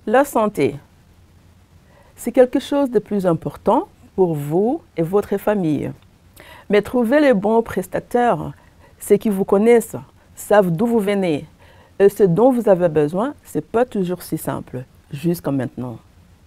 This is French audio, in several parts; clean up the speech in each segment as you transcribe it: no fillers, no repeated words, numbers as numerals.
La santé, c'est quelque chose de plus important pour vous et votre famille. Mais trouver les bons prestataires, ceux qui vous connaissent, savent d'où vous venez et ce dont vous avez besoin, ce n'est pas toujours si simple, jusqu'à maintenant.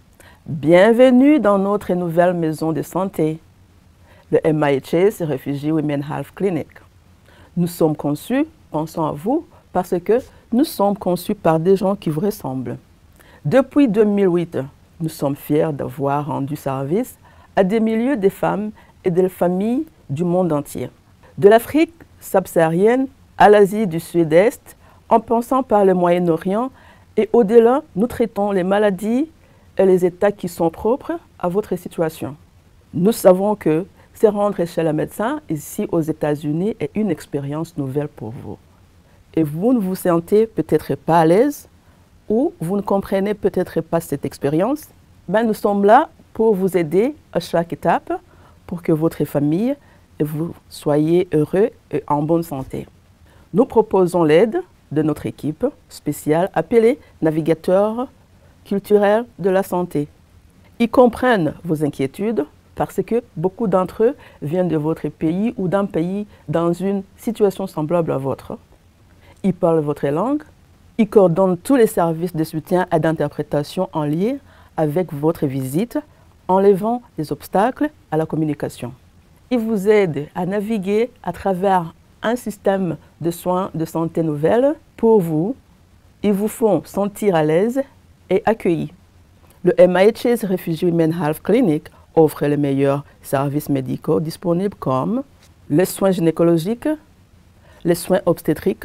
Bienvenue dans notre nouvelle maison de santé, le MIHS Refugee Women Health Clinic. Nous sommes conçus, pensons à vous, parce que nous sommes conçus par des gens qui vous ressemblent. Depuis 2008, nous sommes fiers d'avoir rendu service à des milliers de femmes et de familles du monde entier. De l'Afrique subsaharienne à l'Asie du Sud-Est, en passant par le Moyen-Orient et au-delà, nous traitons les maladies et les états qui sont propres à votre situation. Nous savons que se rendre chez le médecin ici aux États-Unis est une expérience nouvelle pour vous. Et vous ne vous sentez peut-être pas à l'aise ou vous ne comprenez peut-être pas cette expérience, nous sommes là pour vous aider à chaque étape pour que votre famille et vous soyez heureux et en bonne santé. Nous proposons l'aide de notre équipe spéciale appelée Navigateurs culturels de la santé. Ils comprennent vos inquiétudes parce que beaucoup d'entre eux viennent de votre pays ou d'un pays dans une situation semblable à votre. Ils parlent votre langue. Ils coordonnent tous les services de soutien et d'interprétation en lien avec votre visite, enlevant les obstacles à la communication. Ils vous aident à naviguer à travers un système de soins de santé nouvelle pour vous. Ils vous font sentir à l'aise et accueillis. Le MIHS Refugee Women Health Clinic offre les meilleurs services médicaux disponibles comme les soins gynécologiques, les soins obstétriques,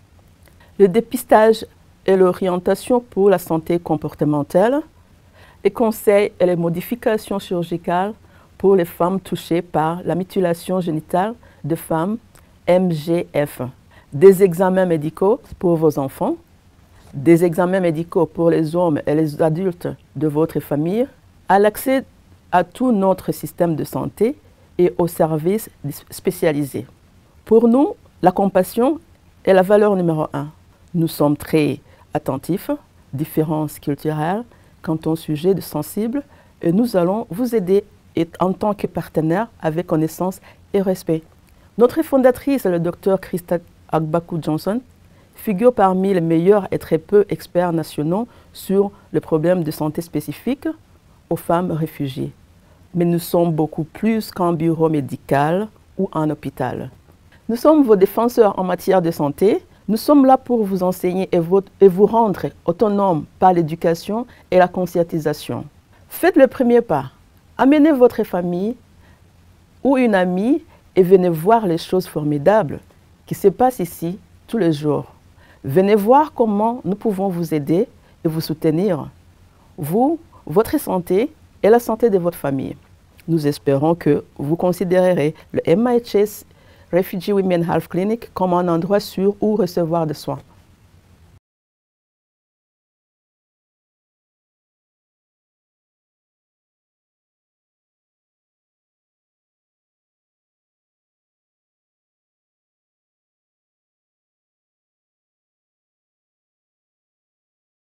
le dépistage et l'orientation pour la santé comportementale, les conseils et les modifications chirurgicales pour les femmes touchées par la mutilation génitale de femmes, MGF, des examens médicaux pour vos enfants, des examens médicaux pour les hommes et les adultes de votre famille, à l'accès à tout notre système de santé et aux services spécialisés. Pour nous, la compassion est la valeur numéro 1. Nous sommes très attentifs, différences culturelles, quant au sujet de sensible, et nous allons vous aider en tant que partenaire avec connaissance et respect. Notre fondatrice, le Dr Christa Agbakou-Johnson, figure parmi les meilleurs et très peu experts nationaux sur le problème de santé spécifique aux femmes réfugiées. Mais nous sommes beaucoup plus qu'un bureau médical ou un hôpital. Nous sommes vos défenseurs en matière de santé. Nous sommes là pour vous enseigner et vous rendre autonome par l'éducation et la conscientisation. Faites le premier pas. Amenez votre famille ou une amie et venez voir les choses formidables qui se passent ici tous les jours. Venez voir comment nous pouvons vous aider et vous soutenir, vous, votre santé et la santé de votre famille. Nous espérons que vous considérerez le MIHS Refugee Women Health Clinic comme un endroit sûr où recevoir des soins.